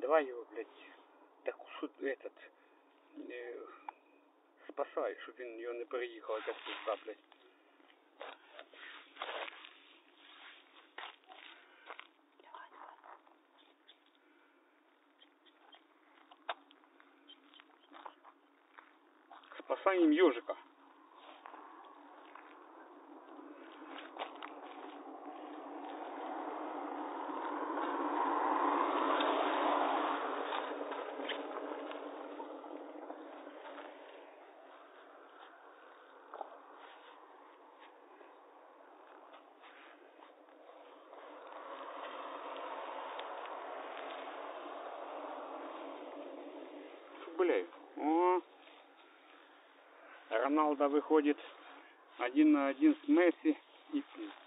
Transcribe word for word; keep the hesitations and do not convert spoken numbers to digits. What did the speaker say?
Давай его, блядь, так що этот, э, спасай, щоб він його не переїхав, як пуста, блядь. Спасаем ежика. Блядь, о, Роналдо выходит один на один с Месси и